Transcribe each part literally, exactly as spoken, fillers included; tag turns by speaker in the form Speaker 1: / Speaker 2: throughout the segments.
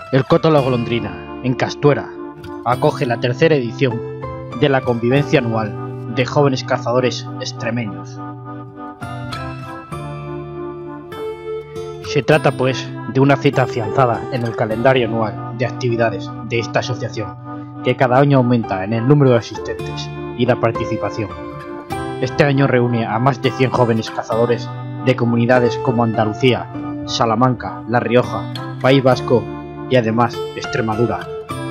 Speaker 1: El Coto La Golondrina, en Castuera, acoge la tercera edición de la convivencia anual de jóvenes cazadores extremeños. Se trata, pues, de una cita afianzada en el calendario anual de actividades de esta asociación, que cada año aumenta en el número de asistentes y la participación. Este año reúne a más de cien jóvenes cazadores de comunidades como Andalucía, Salamanca, La Rioja, País Vasco y además Extremadura.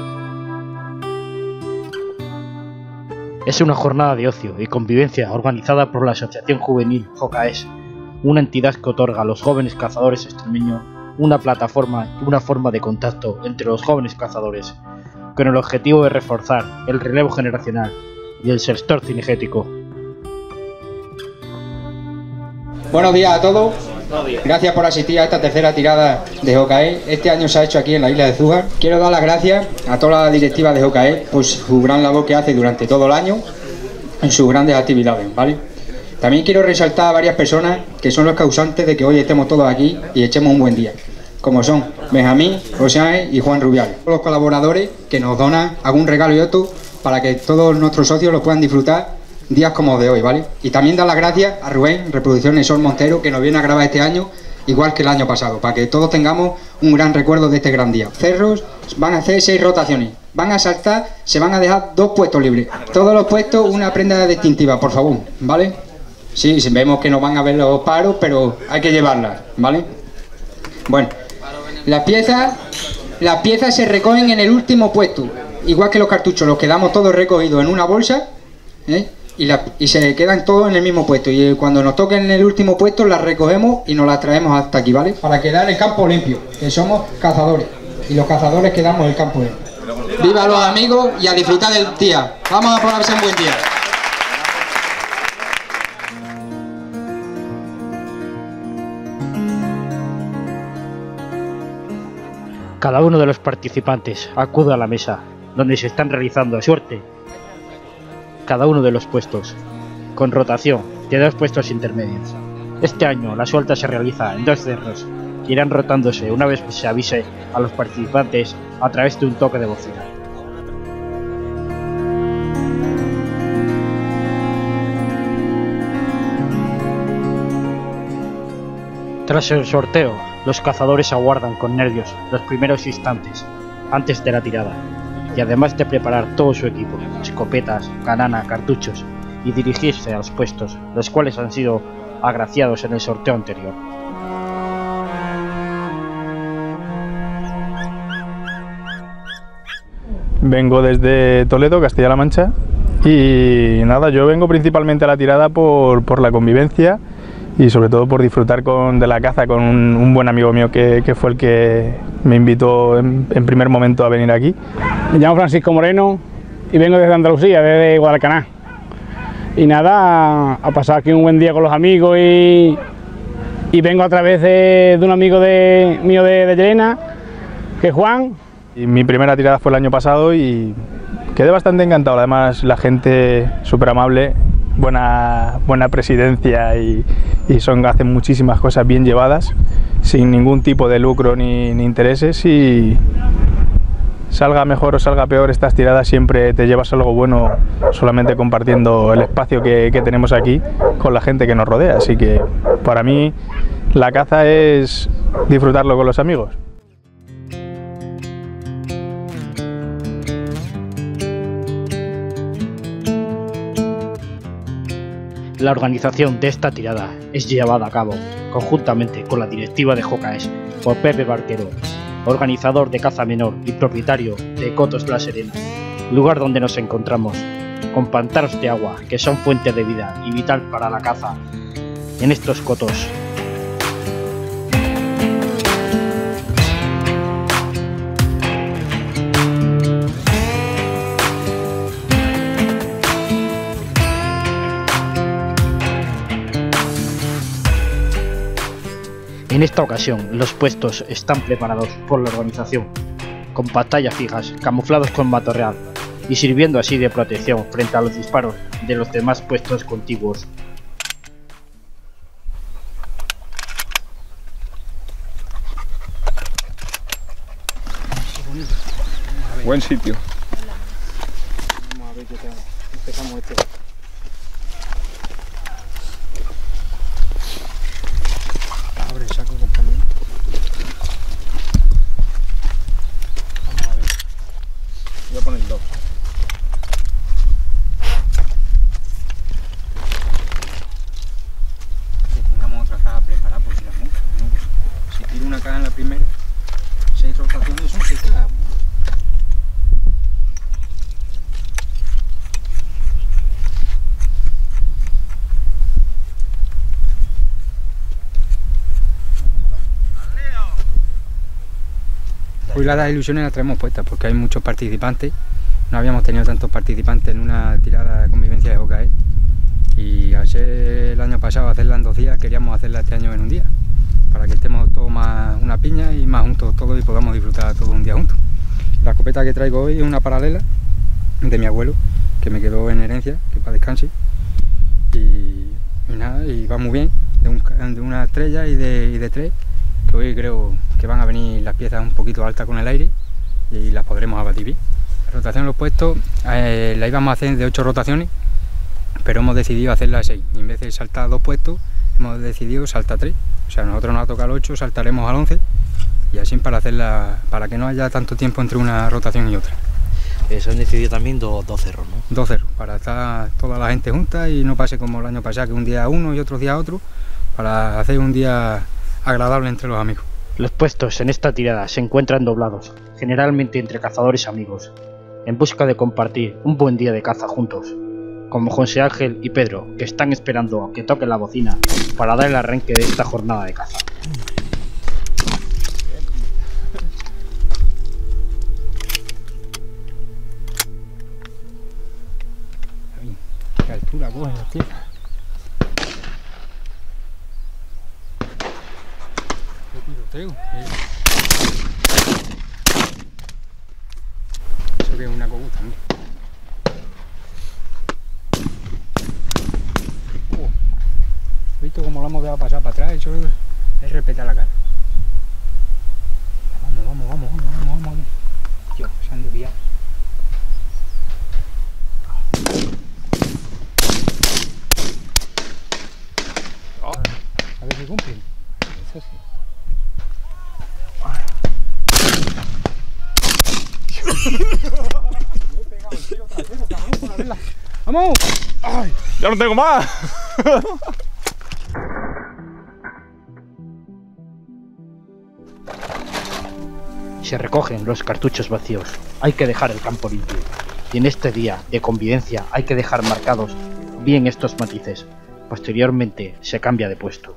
Speaker 1: Es una jornada de ocio y convivencia organizada por la Asociación Juvenil Jocaes, una entidad que otorga a los jóvenes cazadores extremeños una plataforma y una forma de contacto entre los jóvenes cazadores, con el objetivo de reforzar el relevo generacional y el sector cinegético.
Speaker 2: Buenos días a todos. Gracias por asistir a esta tercera tirada de Jocaes. Este año se ha hecho aquí en la isla de Zújar. Quiero dar las gracias a toda la directiva de Jocaes por su gran labor que hace durante todo el año en sus grandes actividades, ¿vale? También quiero resaltar a varias personas que son los causantes de que hoy estemos todos aquí y echemos un buen día, como son Benjamín, José y Juan Rubiales, los colaboradores que nos donan algún regalo y otro para que todos nuestros socios lo puedan disfrutar días como de hoy, ¿vale? Y también dar las gracias a Rubén, Reproducciones Sol Montero, que nos viene a grabar este año, igual que el año pasado, para que todos tengamos un gran recuerdo de este gran día. Cerros van a hacer seis rotaciones, van a saltar, se van a dejar dos puestos libres. Todos los puestos una prenda distintiva, por favor, ¿vale? Sí, vemos que no van a ver los paros, pero hay que llevarlas, ¿vale? Bueno, las piezas, las piezas se recogen en el último puesto, igual que los cartuchos, los quedamos todos recogidos en una bolsa, ¿eh? Y, la, y se quedan todos en el mismo puesto, y cuando nos toquen en el último puesto las recogemos y nos las traemos hasta aquí, ¿vale? Para quedar el campo limpio, que somos cazadores y los cazadores quedamos el campo limpio. ¡Viva los amigos y a disfrutar del día! Vamos a ponerse un buen día.
Speaker 1: Cada uno de los participantes acude a la mesa donde se están realizando a suerte cada uno de los puestos, con rotación de dos puestos intermedios. Este año la suelta se realiza en dos cerros que irán rotándose una vez que se avise a los participantes a través de un toque de bocina. Tras el sorteo, los cazadores aguardan con nervios los primeros instantes antes de la tirada, y además de preparar todo su equipo, escopetas, canana, cartuchos, y dirigirse a los puestos, los cuales han sido agraciados en el sorteo anterior.
Speaker 3: Vengo desde Toledo, Castilla-La Mancha, y nada, yo vengo principalmente a la tirada por, por la convivencia y sobre todo por disfrutar con, de la caza con un, un buen amigo mío que, que fue el que me invitó en, en primer momento a venir aquí.
Speaker 4: Me llamo Francisco Moreno y vengo desde Andalucía, desde Guadalcanal. Y nada, a pasar aquí un buen día con los amigos y, y vengo a través de, de un amigo de, mío de, de Llerena, que es Juan.
Speaker 3: Y mi primera tirada fue el año pasado y quedé bastante encantado, además la gente súper amable, buena, buena presidencia y, y son, hacen muchísimas cosas bien llevadas, sin ningún tipo de lucro ni, ni intereses, y salga mejor o salga peor estas tiradas siempre te llevas algo bueno solamente compartiendo el espacio que, que tenemos aquí con la gente que nos rodea, así que para mí la caza es disfrutarlo con los amigos.
Speaker 1: La organización de esta tirada es llevada a cabo conjuntamente con la directiva de Jocaes por Pepe Barquero, organizador de caza menor y propietario de Cotos La Serena, lugar donde nos encontramos, con pantanos de agua que son fuente de vida y vital para la caza en estos cotos. En esta ocasión, los puestos están preparados por la organización, con pantallas fijas, camuflados con matorral y sirviendo así de protección frente a los disparos de los demás puestos contiguos.
Speaker 3: Buen sitio.
Speaker 2: Vamos a ver qué tal. Empezamos este. Abre el saco, compañero. Vamos a ver.
Speaker 3: Voy a poner dos.
Speaker 2: Que tengamos otra caja preparada por si las moscas, ¿no? Si tiro una caja en la primera, seis rotaciones son seis cajas. Hoy las ilusiones las traemos puestas porque hay muchos participantes. No habíamos tenido tantos participantes en una tirada de convivencia de Jocaé. Y al ser el año pasado hacerla en dos días, queríamos hacerla este año en un día. Para que estemos todos más una piña y más juntos todos y podamos disfrutar todo un día juntos. La escopeta que traigo hoy es una paralela de mi abuelo, que me quedó en herencia, que para descanse. Y, y nada, y va muy bien, de, un, de una estrella y de, y de tres. Que hoy creo que van a venir las piezas un poquito altas con el aire y las podremos abatir bien. La rotación de los puestos eh, la íbamos a hacer de ocho rotaciones, pero hemos decidido hacerla de seis. Y en vez de saltar dos puestos, hemos decidido saltar tres. O sea, nosotros nos ha tocado el ocho, saltaremos al once y así para hacerla, para que no haya tanto tiempo entre una rotación y otra.
Speaker 5: Eh, se han decidido también dos, dos cerros, ¿no?
Speaker 2: Dos cerros, para estar toda la gente junta y no pase como el año pasado, que un día uno y otro día otro, para hacer un día agradable entre los amigos.
Speaker 1: Los puestos en esta tirada se encuentran doblados, generalmente entre cazadores amigos, en busca de compartir un buen día de caza juntos, como José Ángel y Pedro, que están esperando a que toque la bocina para dar el arranque de esta jornada de caza.
Speaker 2: ¿Qué altura cogen las piezas? ¿Qué tiroteo? Eso que es una coguta, ¿no? Oh. ¿Visto cómo lo hemos dejado pasar para atrás? Eso es respetar la cara. Vamos, vamos, vamos, vamos, vamos, vamos. Dios, se han desviado. A ver si cumplen. Eso sí. ¡Vamos!
Speaker 3: ¡Ay! ¡Ya no tengo más!
Speaker 1: Se recogen los cartuchos vacíos, hay que dejar el campo limpio. Y en este día de convivencia hay que dejar marcados bien estos matices. Posteriormente se cambia de puesto.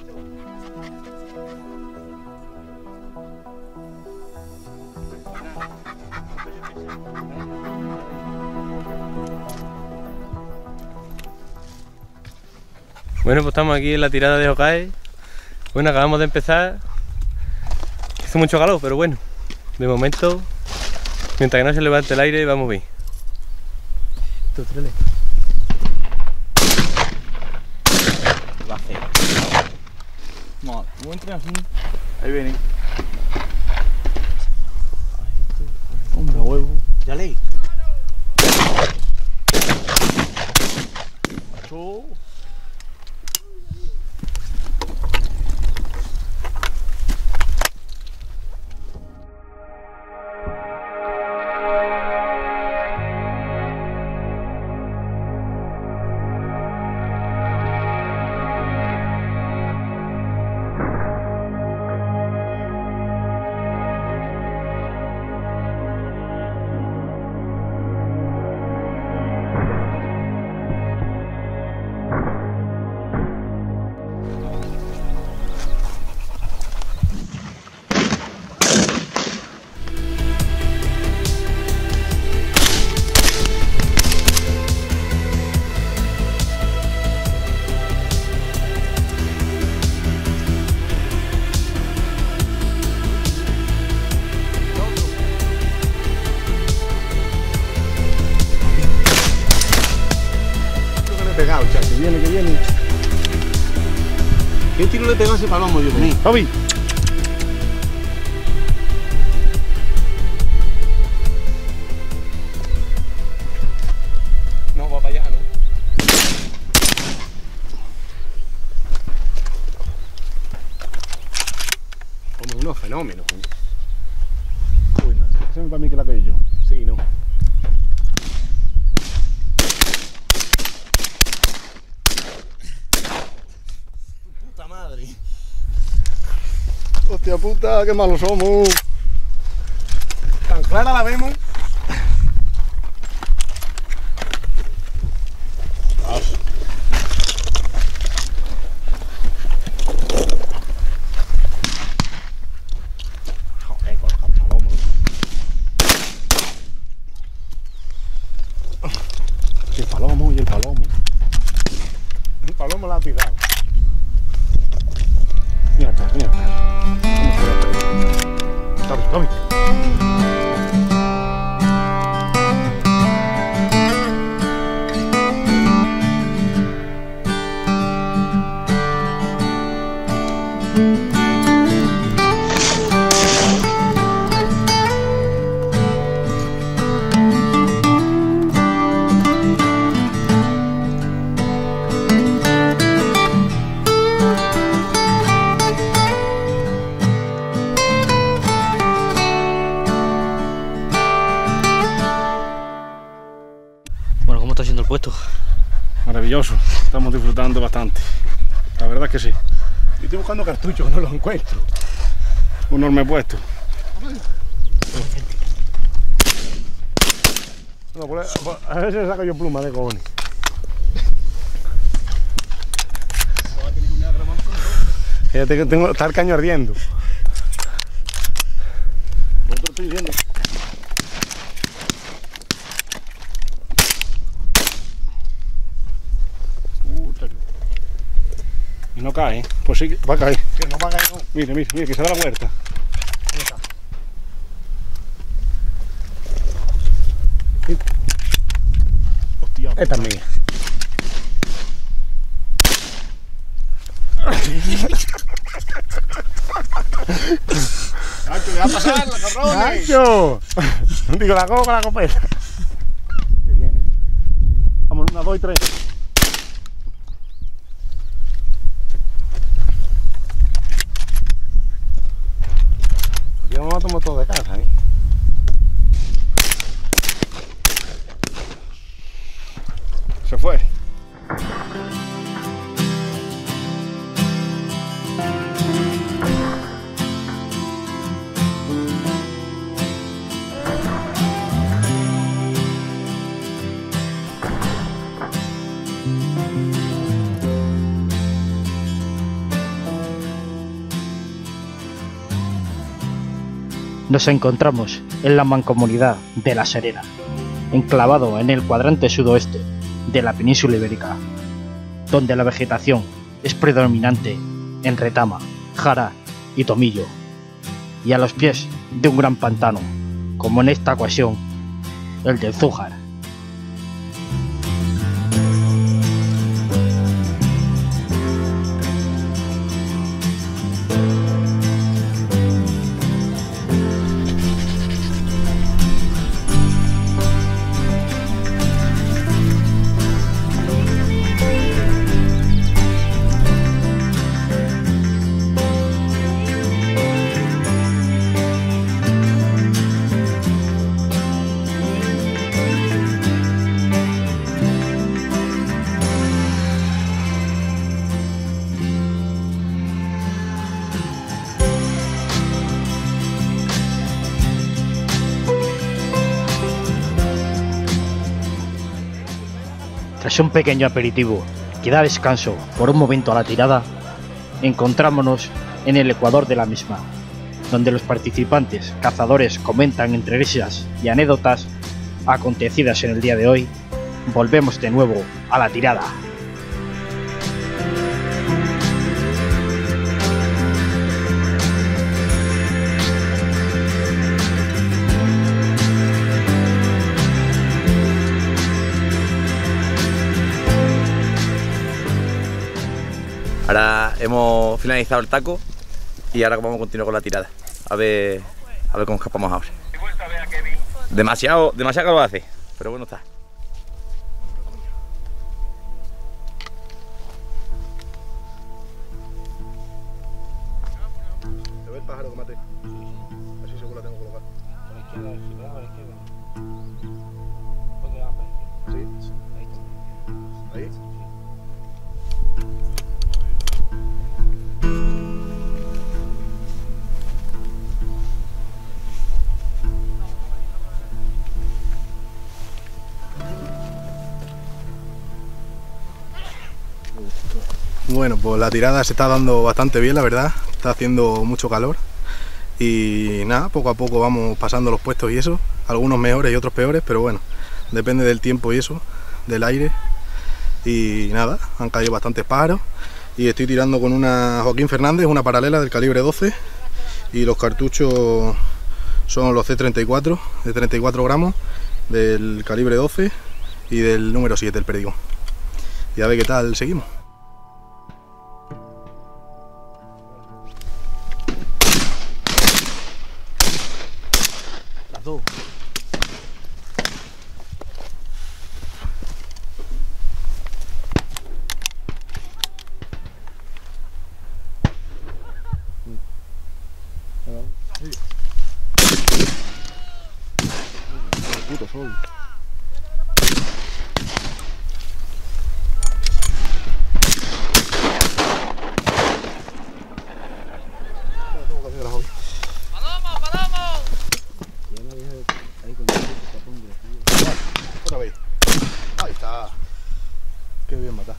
Speaker 6: Bueno, pues estamos aquí en la tirada de Jocaé. Bueno, acabamos de empezar. Hace mucho calor, pero bueno, de momento, mientras que no se levante el aire, vamos bien.
Speaker 2: Tú, tírale.
Speaker 5: Va a hacer.
Speaker 3: Vale, no entres así. Ahí viene. Hombre, huevo.
Speaker 5: Dale.
Speaker 3: Macho.
Speaker 7: Pegado, ya, que viene, que viene. ¿Qué tiro le pegó a ese palomo, Dios mío?
Speaker 3: ¡Javi!
Speaker 7: unos fenómenos. Uy, no, ese es para mí que la caí yo. Sí, no.
Speaker 5: Puta madre.
Speaker 7: Hostia puta, qué malos somos. Tan clara la vemos. Joder, con los palomos. El palomo y el palomo. El palomo la ha tirado. Mira acá, mira acá. Vamos por la pared. Tommy, Tommy.
Speaker 5: Bueno, ¿cómo está siendo el puesto?
Speaker 7: Maravilloso, estamos disfrutando bastante. La verdad es que sí. Y estoy buscando cartuchos que no los encuentro. Un enorme puesto. No, por, por, a ver si le saco yo pluma de cojones. Fíjate que tengo, está el caño ardiendo. Vosotros estoy diciendo. Y no cae, ¿eh? Pues sí, va a caer.
Speaker 4: Que no va a caer. No.
Speaker 7: Mire, mire, mire, que se da la vuelta. Hostia. Esta es mía.
Speaker 4: Nacho, ¿qué va a pasar? ¡La cabrones!
Speaker 7: ¡Nacho! Digo, la cojo con la copeta. Que viene. Vamos, una, dos y tres. Aquí vamos a tomar todo de casa, ¿eh? Se fue.
Speaker 1: Nos encontramos en la mancomunidad de La Serena, enclavado en el cuadrante sudoeste de la península ibérica, donde la vegetación es predominante en retama, jara y tomillo, y a los pies de un gran pantano, como en esta ocasión, el del Zújar. Tras un pequeño aperitivo que da descanso por un momento a la tirada, encontrámonos en el ecuador de la misma, donde los participantes cazadores comentan entre risas y anécdotas acontecidas en el día de hoy. Volvemos de nuevo a la tirada.
Speaker 8: Ahora hemos finalizado el taco y ahora vamos a continuar con la tirada. A ver, a ver cómo escapamos ahora. Demasiado, demasiado calor hace, pero bueno está.
Speaker 7: el pájaro que mate. Así seguro la tengo colocada.
Speaker 4: A la izquierda, si le das a la izquierda. ¿Dónde vas para la izquierda?
Speaker 7: Sí.
Speaker 4: Ahí está.
Speaker 7: Ahí. Bueno, pues la tirada se está dando bastante bien, la verdad. Está haciendo mucho calor. Y nada, poco a poco vamos pasando los puestos y eso. Algunos mejores y otros peores, pero bueno, depende del tiempo y eso, del aire. Y nada, han caído bastantes pájaros. Y estoy tirando con una Joaquín Fernández, una paralela del calibre doce. Y los cartuchos son los C treinta y cuatro, de treinta y cuatro gramos, del calibre doce y del número siete, el Perdigón. Y a ver qué tal seguimos.
Speaker 5: Las dos. El puto sol.
Speaker 7: Otra vez. Ahí está. Qué bien mata.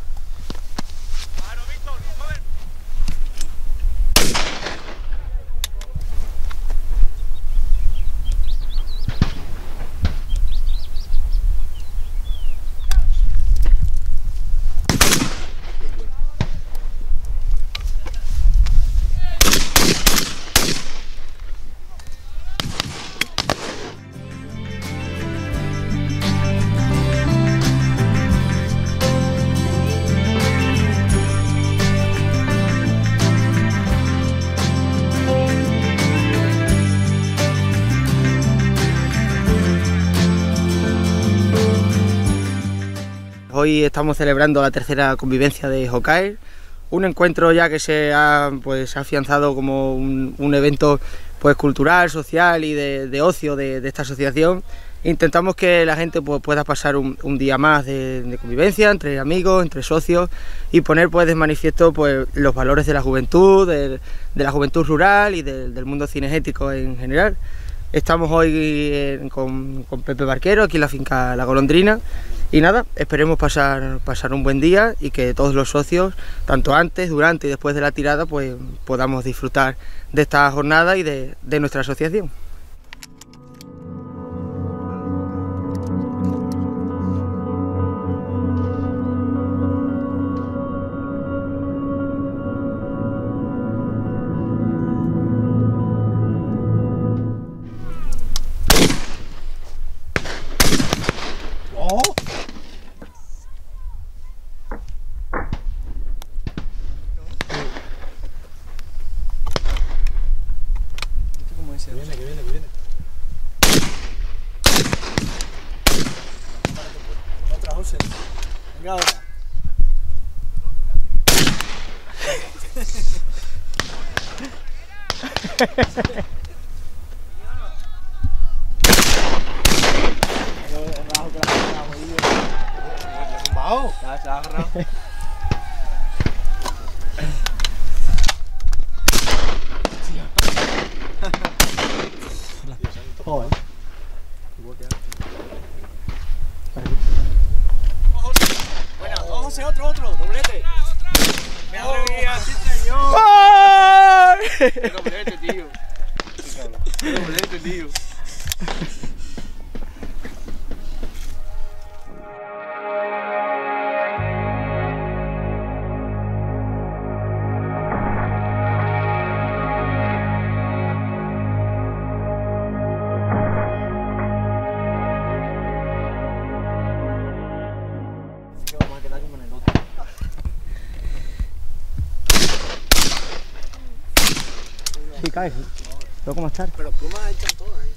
Speaker 9: Hoy estamos celebrando la tercera convivencia de Jocaer, un encuentro ya que se ha, pues, afianzado como un, un evento pues, cultural, social y de, de ocio de, de esta asociación. Intentamos que la gente pues, pueda pasar un, un día más de, de convivencia entre amigos, entre socios y poner pues, de manifiesto pues, los valores de la juventud, de, de la juventud rural y de, del mundo cinegético en general. Estamos hoy eh, con, con Pepe Barquero aquí en la finca La Golondrina y nada, esperemos pasar, pasar un buen día y que todos los socios, tanto antes, durante y después de la tirada, pues podamos disfrutar de esta jornada y de, de nuestra asociación.
Speaker 5: Que viene, que viene, que viene. Otra, José. Venga ahora. Se ha agarrado. Joder. Bueno, José, otro, otro, doblete. Madre mía, sí señor. ¡Qué doblete, tío! ¡Qué doblete, tío!
Speaker 9: Sí, cae. Luego más tarde.
Speaker 5: Pero plumas echan todas ahí.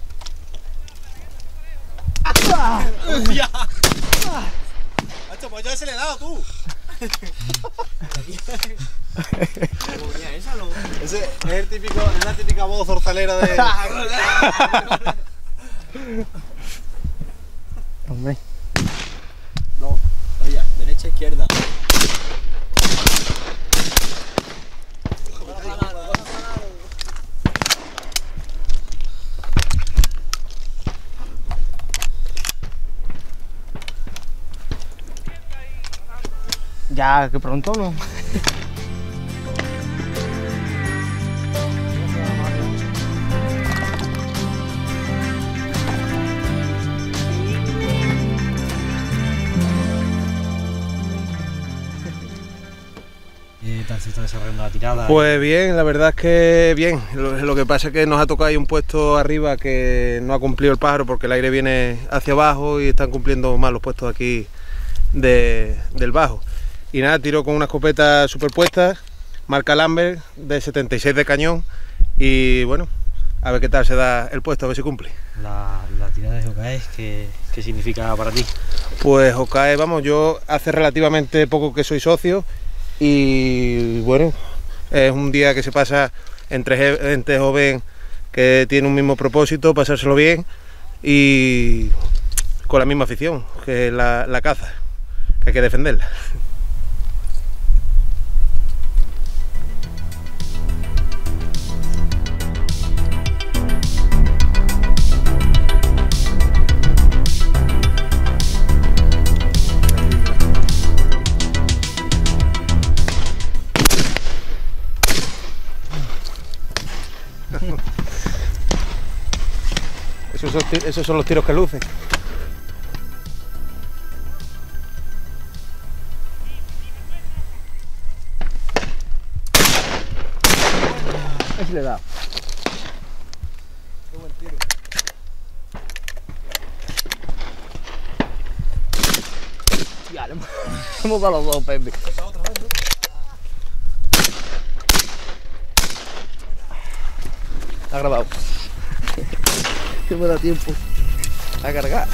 Speaker 5: ¡Ah! ¡Hostia! ¡Ah! Pues yo se le he dado tú.
Speaker 7: Ese es el típico, es la típica voz hortalera de...
Speaker 9: Hombre.
Speaker 5: No, oye, derecha, izquierda.
Speaker 9: Ya, que pronto, ¿no?
Speaker 1: ¿Qué tal se está desarrollando la tirada?
Speaker 7: Pues bien, la verdad es que bien. Lo, lo que pasa es que nos ha tocado ahí un puesto arriba que no ha cumplido el pájaro porque el aire viene hacia abajo y están cumpliendo mal los puestos aquí de, del bajo. Y nada, tiro con una escopeta superpuesta, marca Lambert de setenta y seis de cañón y bueno, a ver qué tal se da el puesto, a ver si cumple.
Speaker 1: La, la tirada de Jocae, ¿qué, ¿qué significa para ti?
Speaker 7: Pues Jocae, vamos, yo hace relativamente poco que soy socio y bueno, es un día que se pasa entre gente joven que tiene un mismo propósito, pasárselo bien y con la misma afición, que es la, la caza, que hay que defenderla. Esos son, esos son los tiros que lucen.
Speaker 9: Ese le da.
Speaker 7: Qué buen tiro.
Speaker 9: Ya, le hemos, hemos dado los dos, Pepe. Ha grabado. Que me da tiempo a cargar.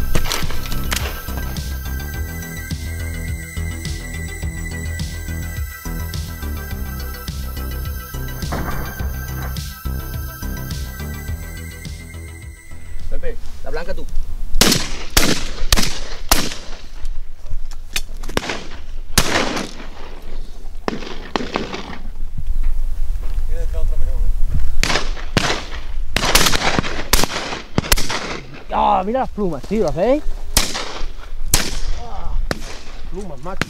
Speaker 9: Pepe, la blanca tú.
Speaker 7: Tiene esta otra mejor, ¿eh?
Speaker 9: Ah, mira las plumas, tío, ¿las veis?
Speaker 7: Ah, plumas, macho.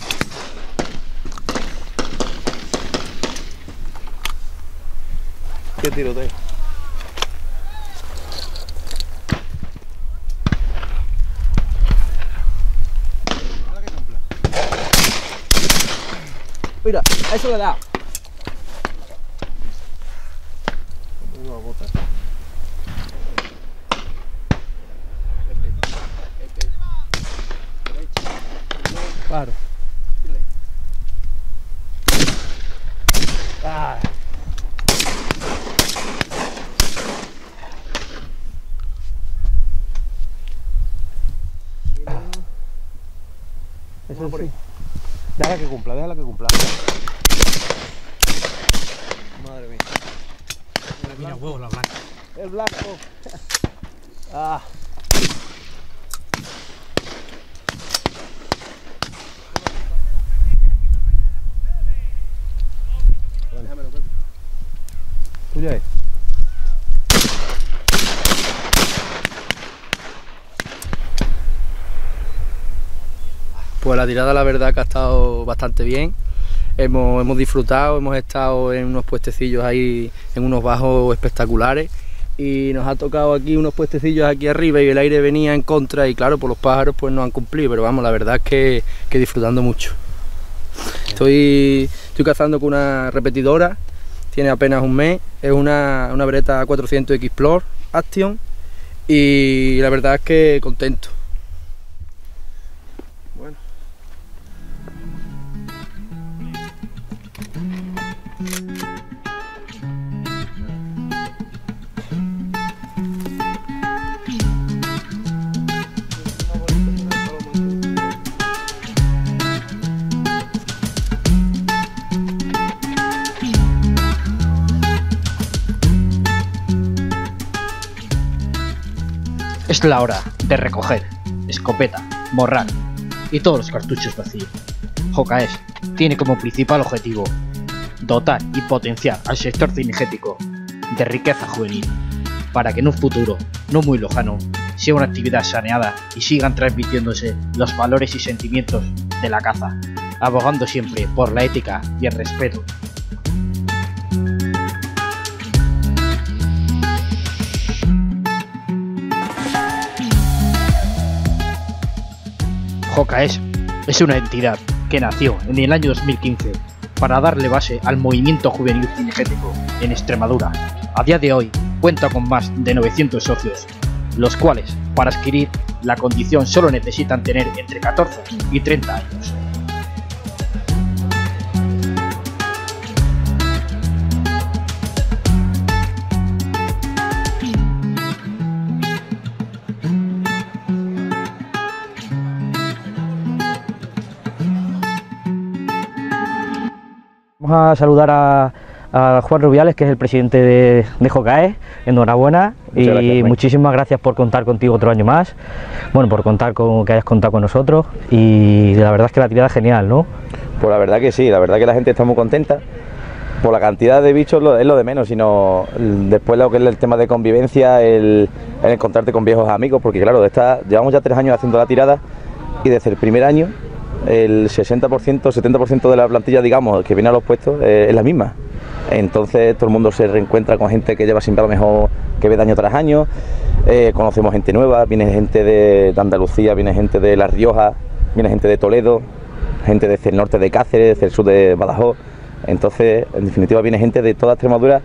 Speaker 7: Qué tiroteo.
Speaker 9: Mira, a eso le da.
Speaker 7: Una bota.
Speaker 9: Claro. Ah. Eso sí.
Speaker 7: Déjala que cumpla, déjala que cumpla. Madre mía.
Speaker 1: Mira, huevos la blanca.
Speaker 9: El blanco. Ah.
Speaker 7: Tuya es.
Speaker 9: Pues la tirada la verdad que ha estado bastante bien. Hemos, hemos disfrutado, hemos estado en unos puestecillos ahí, en unos bajos espectaculares. Y nos ha tocado aquí unos puestecillos aquí arriba y el aire venía en contra y claro, por los pájaros pues no han cumplido. Pero vamos, la verdad es que, que disfrutando mucho. Estoy, estoy cazando con una repetidora, tiene apenas un mes, es una, una Beretta cuatrocientos X-Plore Action y la verdad es que contento.
Speaker 7: Bueno.
Speaker 1: Es la hora de recoger escopeta, morral y todos los cartuchos vacíos. Jocaes tiene como principal objetivo dotar y potenciar al sector cinegético de riqueza juvenil, para que en un futuro no muy lejano sea una actividad saneada y sigan transmitiéndose los valores y sentimientos de la caza, abogando siempre por la ética y el respeto. Jocaes es una entidad que nació en el año dos mil quince para darle base al movimiento juvenil cinegético en Extremadura. A día de hoy cuenta con más de novecientos socios, los cuales para adquirir la condición solo necesitan tener entre catorce y treinta años.
Speaker 10: Vamos a saludar a, a Juan Rubiales, que es el presidente de, de Jocaes. Enhorabuena. Muchas y gracias, muchísimas gracias por contar contigo otro año más. Bueno, por contar con que hayas contado con nosotros. Y la verdad es que la tirada es genial, ¿no?
Speaker 8: Pues la verdad que sí, la verdad que la gente está muy contenta. Por la cantidad de bichos es lo de menos, sino después lo que es el tema de convivencia, el, el encontrarte con viejos amigos, porque claro, de esta, llevamos ya tres años haciendo la tirada y desde el primer año el sesenta por ciento, setenta por ciento de la plantilla, digamos, que viene a los puestos eh, es la misma. Entonces todo el mundo se reencuentra con gente que lleva siempre a lo mejor que ve de año tras año, eh, conocemos gente nueva, viene gente de, de Andalucía, viene gente de La Rioja, viene gente de Toledo, gente desde el norte de Cáceres, desde el sur de Badajoz. Entonces, en definitiva, viene gente de toda Extremadura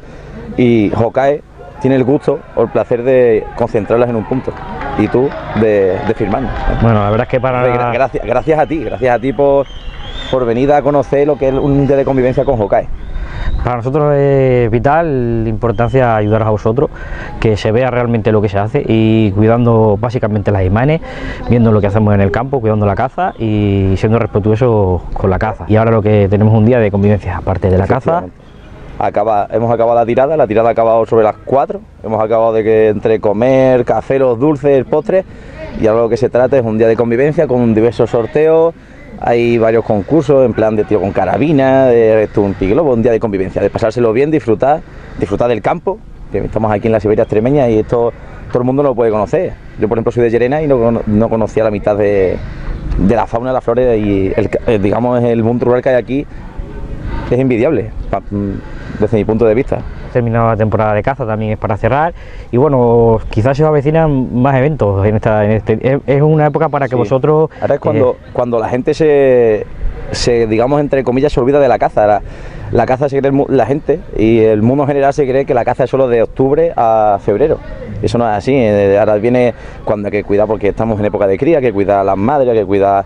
Speaker 8: y Jocaes tiene el gusto o el placer de concentrarlas en un punto y tú de, de firmarnos.
Speaker 10: Bueno, la verdad es que para...
Speaker 8: Gracias, gracias a ti, gracias a ti por, por venir a conocer lo que es un día de convivencia con Jocaes.
Speaker 10: Para nosotros es vital la importancia de ayudaros a vosotros, que se vea realmente lo que se hace y cuidando básicamente las imágenes, viendo lo que hacemos en el campo, cuidando la caza y siendo respetuosos con la caza. Y ahora lo que tenemos un día de convivencia, aparte de la caza.
Speaker 8: Acaba, hemos acabado la tirada, la tirada ha acabado sobre las cuatro, hemos acabado de que entre comer, café, los dulces, postres, y ahora lo que se trata es un día de convivencia con diversos sorteos. Hay varios concursos en plan de tiro con carabina, de un piglobo, un día de convivencia, de pasárselo bien, disfrutar, disfrutar del campo, que estamos aquí en la Siberia extremeña y esto todo el mundo no lo puede conocer. Yo por ejemplo soy de Llerena y no, no conocía la mitad de, de la fauna, de la flora y el, el, digamos el mundo rural que hay aquí es envidiable desde mi punto de vista.
Speaker 10: Terminado la temporada de caza, también es para cerrar y bueno, quizás se avecinan más eventos en esta en este es, es una época para que sí. Vosotros
Speaker 8: ahora es cuando eh, cuando la gente se se digamos entre comillas se olvida de la caza. La, la caza se cree la gente y el mundo en general se cree que la caza es solo de octubre a febrero. Eso no es así. Ahora viene cuando hay que cuidar, porque estamos en época de cría, hay que cuidar a las madres, hay que cuidar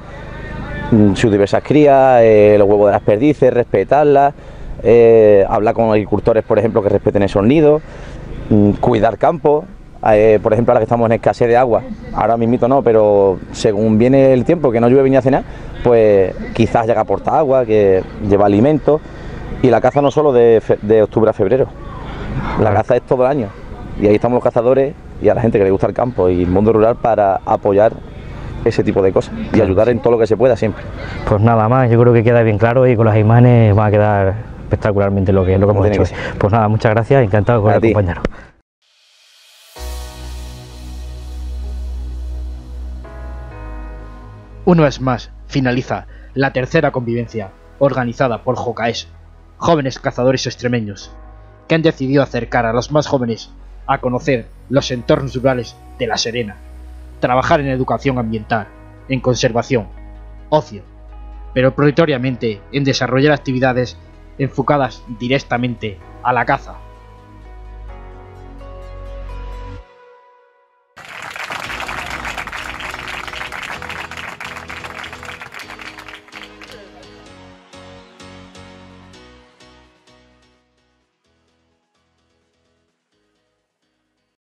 Speaker 8: sus diversas crías, eh, los huevos de las perdices, respetarlas. Eh, hablar con agricultores, por ejemplo, que respeten esos nidos, mmm, cuidar campos, eh, por ejemplo, ahora que estamos en escasez de agua, ahora mismito no, pero según viene el tiempo, que no llueve ni hace nada, pues quizás llega a aportar agua, que lleva alimentos, y la caza no solo de, de octubre a febrero, la caza es todo el año, y ahí estamos los cazadores y a la gente que le gusta el campo y el mundo rural para apoyar ese tipo de cosas y ayudar en todo lo que se pueda siempre.
Speaker 10: Pues nada más, yo creo que queda bien claro y con las imágenes va a quedar espectacularmente lo que, lo que hemos hecho hoy. Pues nada, muchas gracias, encantado de acompañaros.
Speaker 1: Una vez más, finaliza la tercera convivencia organizada por Jocaes, jóvenes cazadores extremeños, que han decidido acercar a los más jóvenes a conocer los entornos rurales de La Serena, trabajar en educación ambiental, en conservación, ocio, pero prioritariamente en desarrollar actividades enfocadas directamente a la caza.